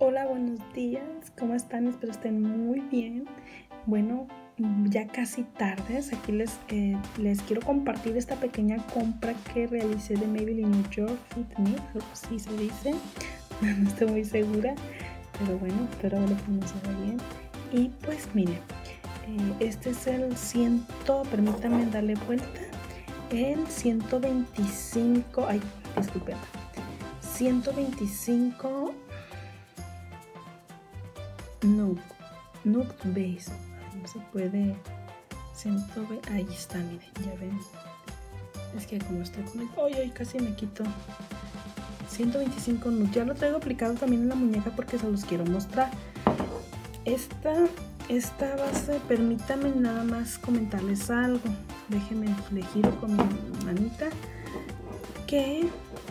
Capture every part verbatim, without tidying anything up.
Hola, buenos días, ¿cómo están? Espero estén muy bien. Bueno, ya casi tardes, aquí les, eh, les quiero compartir esta pequeña compra que realicé de Maybelline New York Fit Me, algo así se dice, no estoy muy segura, pero bueno, espero haberlo pronunciado bien. Y pues miren, eh, este es el ciento, permítanme darle vuelta, el ciento veinticinco, ay, disculpen, ciento veinticinco Nude, Nude Base, no se puede, ciento veinte, ahí está, miren, ya ven, es que como estoy con el, ay, ay, casi me quito, ciento veinticinco Nude, ya lo traigo aplicado también en la muñeca porque se los quiero mostrar. Esta, esta base, permítanme nada más comentarles algo, déjenme, le giro con mi manita, que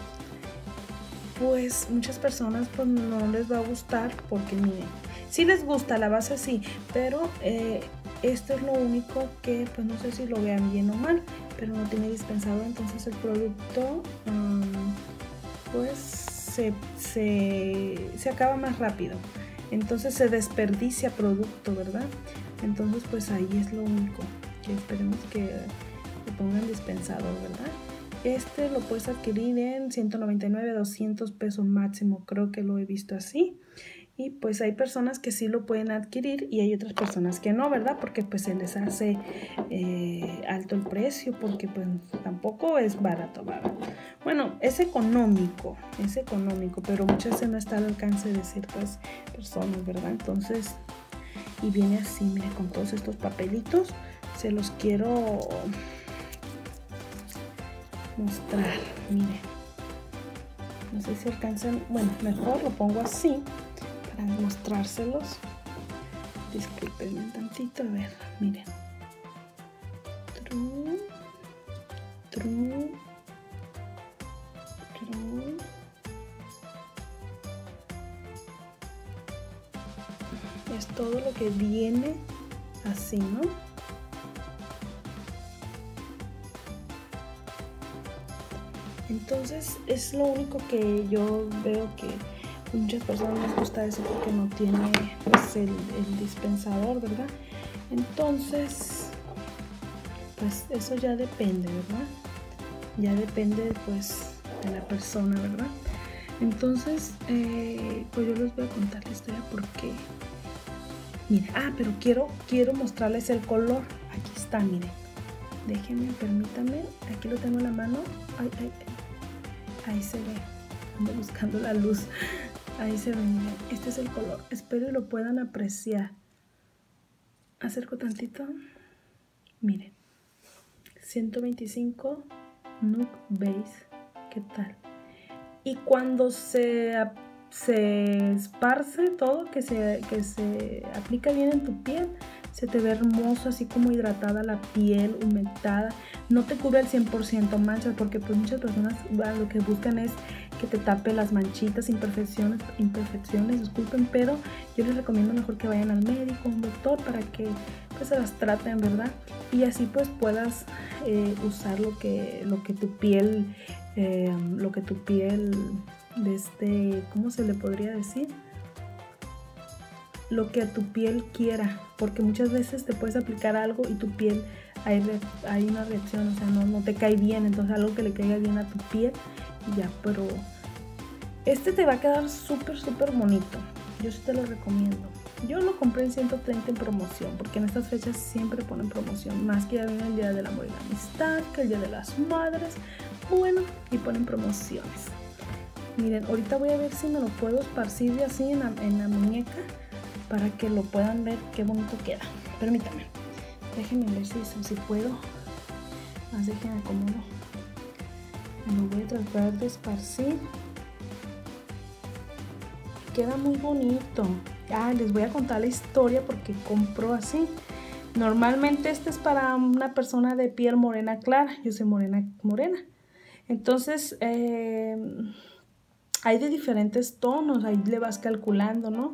pues muchas personas pues no les va a gustar porque miren, sí les gusta la base, sí, pero eh, esto es lo único que pues no sé si lo vean bien o mal, pero no tiene dispensador, entonces el producto um, pues se, se, se acaba más rápido, entonces se desperdicia producto, ¿verdad? Entonces pues ahí es lo único, que esperemos que le pongan dispensador, ¿verdad? Este lo puedes adquirir en ciento noventa y nueve, doscientos pesos máximo, creo que lo he visto así. Y pues hay personas que sí lo pueden adquirir y hay otras personas que no, ¿verdad? Porque pues se les hace eh, alto el precio, porque pues tampoco es barato, barato. Bueno, es económico, es económico, pero muchas veces no está al alcance de ciertas personas, ¿verdad? Entonces, y viene así, mire, con todos estos papelitos, se los quiero mostrar, miren. No sé si alcanzan, bueno, mejor lo pongo así para mostrárselos. Disculpenme un tantito, a ver, miren. True, true, true. Es todo lo que viene así, ¿no? Entonces es lo único que yo veo que muchas personas les gusta eso porque no tiene pues el, el dispensador, ¿verdad? Entonces pues eso ya depende, ¿verdad? Ya depende pues de la persona, ¿verdad? Entonces eh, pues yo les voy a contar la historia porque miren, ah, pero quiero, quiero mostrarles el color. Aquí está, miren. Déjenme, permítanme. Aquí lo tengo en la mano. Ay, ay, ay. Ahí se ve. Ando buscando la luz. Ahí se ve, miren. Este es el color. Espero que lo puedan apreciar. Acerco tantito. Miren. ciento veinticinco Nude Base. ¿Qué tal? Y cuando se, se esparce todo, que se, que se aplica bien en tu piel, se te ve hermoso, así como hidratada la piel, humectada. No te cubre al cien por ciento manchas, porque pues muchas personas bueno, lo que buscan es que te tape las manchitas, imperfecciones, imperfecciones, disculpen, pero yo les recomiendo mejor que vayan al médico, un doctor, para que pues se las traten, ¿verdad? Y así pues puedas eh, usar lo que, lo que tu piel, eh, lo que tu piel, desde, ¿cómo se le podría decir? Lo que a tu piel quiera, porque muchas veces te puedes aplicar algo y tu piel hay, re, hay una reacción, o sea, no, no te cae bien, entonces algo que le caiga bien a tu piel y ya, pero este te va a quedar súper, súper bonito, yo sí te lo recomiendo. Yo lo compré en ciento treinta en promoción, porque en estas fechas siempre ponen promoción, más que ya viene el Día del Amor y la Amistad, que el Día de las Madres, bueno, y ponen promociones. Miren, ahorita voy a ver si me lo puedo esparcir así en la, en la muñeca, para que lo puedan ver qué bonito queda. Permítanme, déjenme ver si, si puedo. Más déjenme acomodo. Me lo voy a tratar de esparcir. Queda muy bonito. Ah, les voy a contar la historia porque compro así. Normalmente este es para una persona de piel morena clara. Yo soy morena morena. Entonces, eh, hay de diferentes tonos. Ahí le vas calculando, ¿no?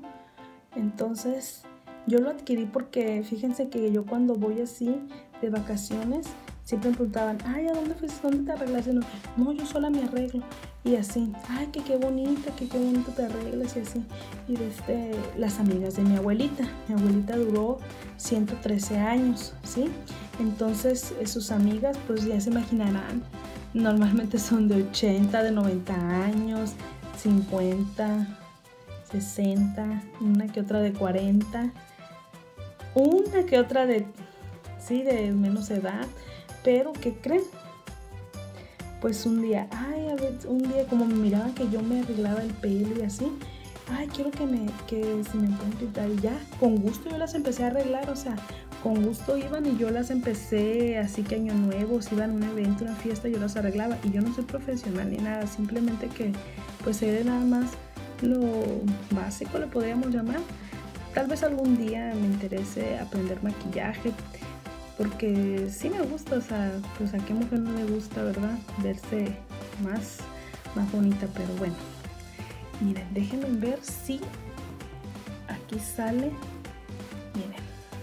Entonces yo lo adquirí porque fíjense que yo cuando voy así de vacaciones siempre me preguntaban, ay, ¿a dónde fuiste? ¿Dónde te arreglas? Y no, no, yo sola me arreglo. Y así, ay, que qué bonito, que qué bonito te arreglas y así. Y desde las amigas de mi abuelita. Mi abuelita duró ciento trece años, ¿sí? Entonces, sus amigas, pues ya se imaginarán, normalmente son de ochenta, de noventa años, cincuenta, sesenta, una que otra de cuarenta, una que otra de, sí, de menos edad. Pero, ¿qué creen? Pues un día, ay, a ver, un día como me miraban que yo me arreglaba el pelo y así, ay, quiero que me, que si me pueden pintar, y ya, con gusto yo las empecé a arreglar, o sea, con gusto iban y yo las empecé, así que año nuevo, si iban a un evento, una fiesta, yo las arreglaba, y yo no soy profesional ni nada, simplemente que, pues, sé de nada más lo básico, le podríamos llamar. Tal vez algún día me interese aprender maquillaje, porque sí me gusta, o sea, pues a qué mujer no le gusta, ¿verdad? Verse más, más bonita, pero bueno. Miren, déjenme ver si aquí sale, miren.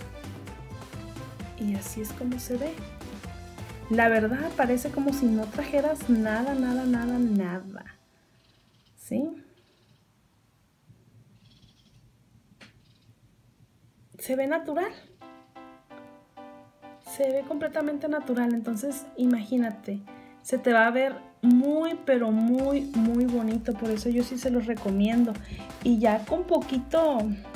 Y así es como se ve. La verdad parece como si no trajeras nada, nada, nada, nada. ¿Sí? Se ve natural. Se ve completamente natural, entonces imagínate, se te va a ver muy pero muy muy bonito, por eso yo sí se los recomiendo. Y ya con poquito,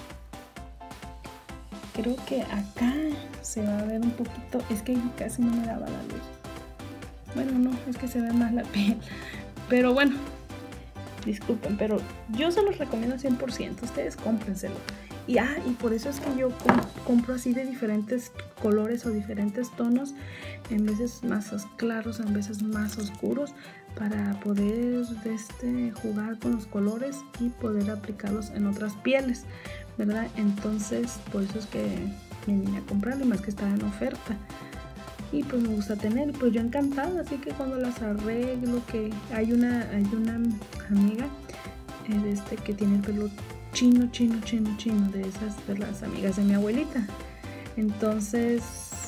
creo que acá se va a ver un poquito, es que casi no me daba la luz, bueno, no, es que se ve más la piel, pero bueno, disculpen, pero yo se los recomiendo al cien por ciento, ustedes cómprenselo. Y, ah, y por eso es que yo compro así de diferentes colores o diferentes tonos, en veces más claros, en veces más oscuros, para poder este, jugar con los colores y poder aplicarlos en otras pieles, ¿verdad? Entonces, por eso es que me vine a comprarlo, más que estaba en oferta. Y pues me gusta tener, pues yo encantada, así que cuando las arreglo, que hay una, hay una amiga eh, este, que tiene el pelo chino, chino, chino, chino, de esas, de las amigas de mi abuelita. Entonces,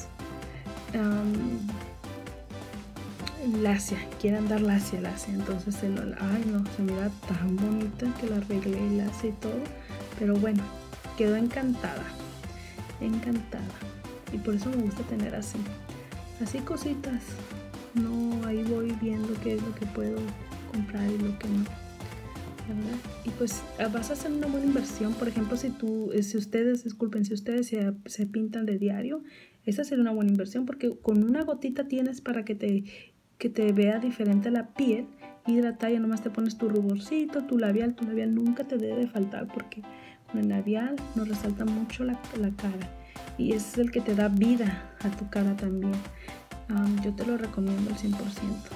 um, lacia, quiere andar lacia, lacia. Entonces, se lo, ay no, se mira tan bonita que la arreglé lacia y todo. Pero bueno, quedó encantada, encantada. Y por eso me gusta tener así, así cositas. No, ahí voy viendo qué es lo que puedo comprar y lo que no, ¿verdad? Y pues vas a hacer una buena inversión. Por ejemplo, si tú, si ustedes, disculpen, si ustedes se, se pintan de diario, esa sería una buena inversión, porque con una gotita tienes para que te, que te vea diferente la piel, hidratada, ya nomás te pones tu ruborcito, tu labial, tu labial nunca te debe de faltar, porque con el labial nos resalta mucho la, la cara, y es el que te da vida a tu cara también. Um, yo te lo recomiendo al cien por ciento.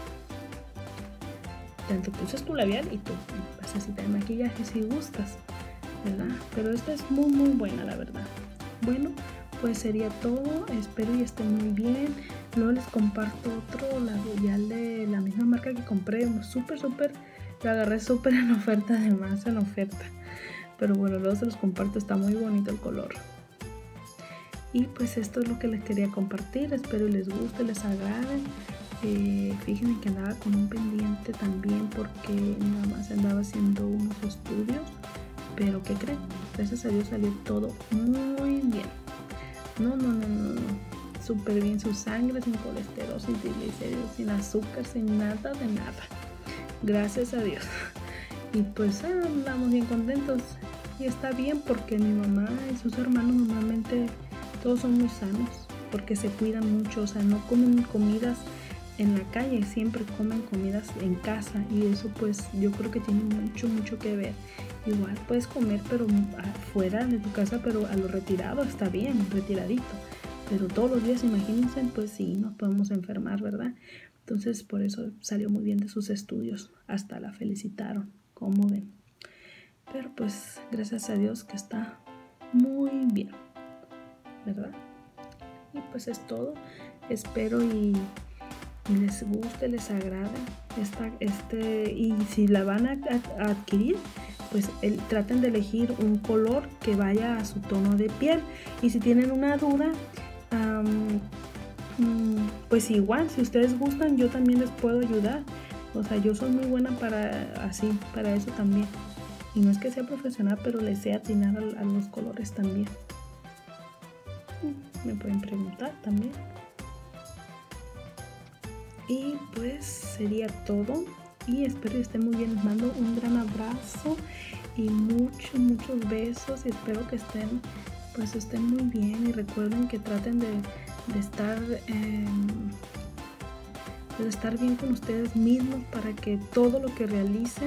Tanto que usas tu labial y tu basecita de maquillaje si gustas, ¿verdad? Pero esta es muy muy buena, la verdad. Bueno, pues sería todo. Espero y estén muy bien. Luego les comparto otro labial de la misma marca que compré. Súper, súper. Lo agarré súper en oferta, además en oferta. Pero bueno, luego se los comparto. Está muy bonito el color. Y pues esto es lo que les quería compartir. Espero les guste, les agrade. Eh, fíjense que andaba con un pendiente también, porque nada más andaba haciendo unos estudios, pero ¿qué creen? Gracias a Dios salió todo muy bien. No, no, no, no, no. Súper bien, su sangre sin colesterol, sin triglicéridos, sin azúcar, sin nada de nada. Gracias a Dios. Y pues ah, andamos bien contentos. Y está bien, porque mi mamá y sus hermanos normalmente todos son muy sanos, porque se cuidan mucho, o sea, no comen comidas en la calle, siempre comen comidas en casa, y eso pues yo creo que tiene mucho mucho que ver. Igual puedes comer pero afuera de tu casa, pero a lo retirado está bien, retiradito, pero todos los días, imagínense, pues sí, nos podemos enfermar, ¿verdad? Entonces por eso salió muy bien de sus estudios, hasta la felicitaron, como ven. Pero pues gracias a Dios que está muy bien, ¿verdad? Y pues es todo. Espero y y les guste, les agrade esta, este, y si la van a, a, a adquirir, pues el, traten de elegir un color que vaya a su tono de piel. Y si tienen una duda, um, pues igual, si ustedes gustan, yo también les puedo ayudar. O sea, yo soy muy buena para así, para eso también. Y no es que sea profesional, pero les sé atinar a, a los colores también. Me pueden preguntar también. Y pues sería todo. Y espero que estén muy bien. Les mando un gran abrazo y muchos, muchos besos. Y espero que estén, pues estén muy bien. Y recuerden que traten de, de estar... Eh, de estar bien con ustedes mismos para que todo lo que realicen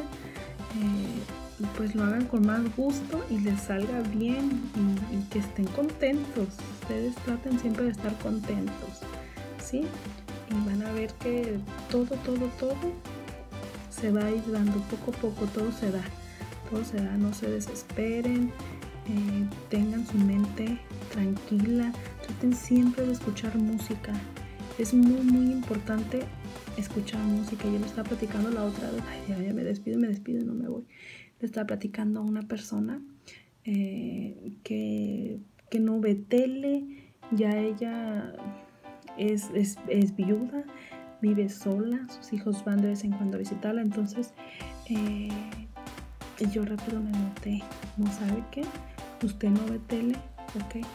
eh, pues lo hagan con más gusto y les salga bien y, y que estén contentos. Ustedes traten siempre de estar contentos, ¿sí? Y van a ver que todo, todo, todo se va a ir dando poco a poco, todo se da, todo se da, no se desesperen, eh, tengan su mente tranquila, traten siempre de escuchar música. Es muy, muy importante escuchar música. Yo lo estaba platicando la otra vez. Ay, ya, ya me despido, me despido, no me voy. Le estaba platicando a una persona eh, que, que no ve tele. Ya ella es, es, es viuda, vive sola. Sus hijos van de vez en cuando a visitarla. Entonces, eh, yo rápido me noté. ¿No sabe qué? Usted no ve tele, ok.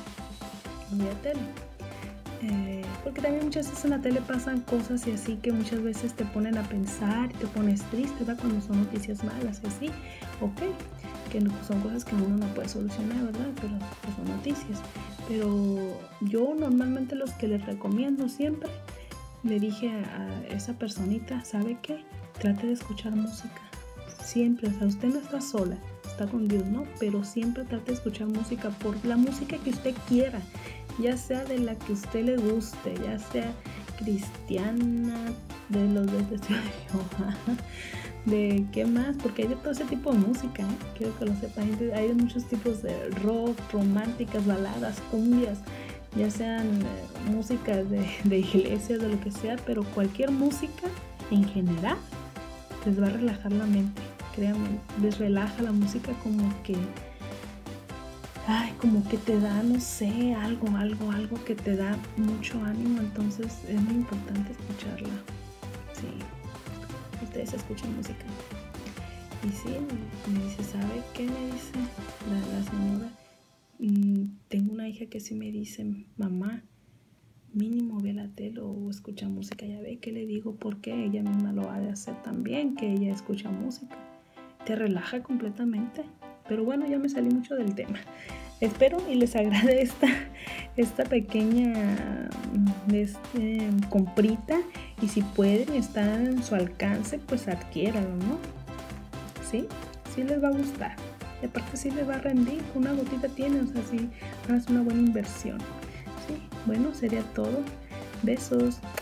No ve tele. Eh, porque también muchas veces en la tele pasan cosas y así que muchas veces te ponen a pensar y te pones triste, ¿verdad? Cuando son noticias malas y así, ok, que no, son cosas que uno no puede solucionar, ¿verdad? Pero pues, son noticias. Pero yo normalmente los que les recomiendo siempre, le dije a, a esa personita, ¿sabe qué? Trate de escuchar música, siempre, o sea, usted no está sola, está con Dios, ¿no? Pero siempre trate de escuchar música, por la música que usted quiera, ya sea de la que a usted le guste, ya sea cristiana, de los de testigo de Jehová, de qué más, porque hay de todo ese tipo de música, ¿eh? Quiero que lo sepan, hay de muchos tipos de rock, románticas, baladas, cumbias, ya sean eh, músicas de, de iglesias, de lo que sea, pero cualquier música en general les va a relajar la mente, créanme, les relaja la música como que Ay, como que te da, no sé, algo, algo, algo que te da mucho ánimo, entonces es muy importante escucharla. Sí, ustedes escuchan música. Y sí, me dice, ¿sabe qué me dice la, la señora? Mm, tengo una hija que sí me dice, mamá, mínimo ve la tele o escucha música. Ya ve que le digo, ¿por qué? Ella misma lo ha de hacer también, que ella escucha música. Te relaja completamente. Pero bueno, ya me salí mucho del tema. Espero y les agrade esta, esta pequeña este, comprita. Y si pueden, está en su alcance, pues adquiéranlo, ¿no? ¿Sí? Sí les va a gustar. Y aparte sí les va a rendir. Una gotita tiene, o sea, sí, es una buena inversión. ¿Sí? Bueno, sería todo. Besos.